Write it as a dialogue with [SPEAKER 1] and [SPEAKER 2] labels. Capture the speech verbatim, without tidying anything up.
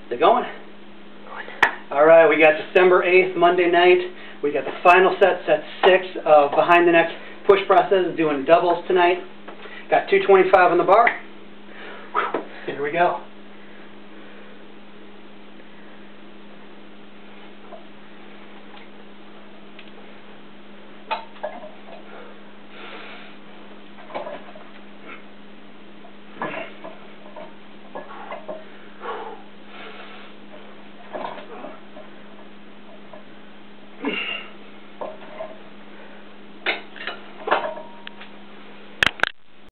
[SPEAKER 1] They're going. All right, we got December eighth, Monday night. We got the final set, set six of behind the neck push presses, doing doubles tonight. Got two twenty-five on the bar. Here we go.